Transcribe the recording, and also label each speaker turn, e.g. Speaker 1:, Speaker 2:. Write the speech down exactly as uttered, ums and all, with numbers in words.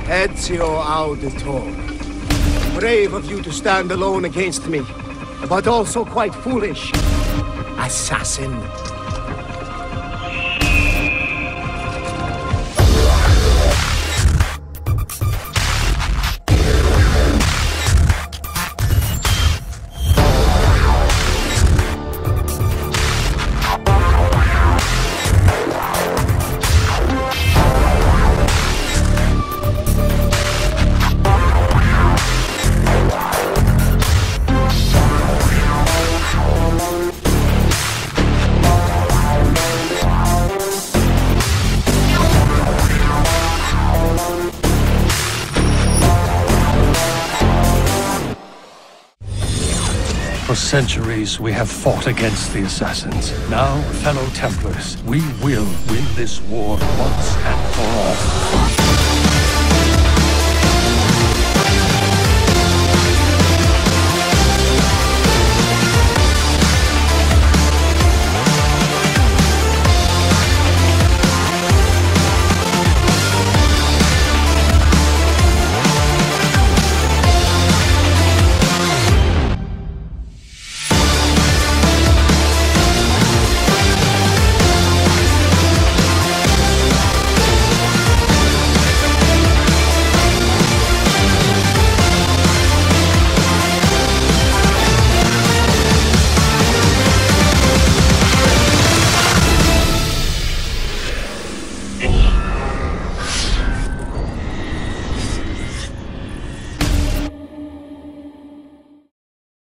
Speaker 1: Ezio Auditore. Brave of you to stand alone against me, but also quite foolish. Assassin.
Speaker 2: For centuries, we have fought against the Assassins. Now, fellow Templars, we will win this war once and for all.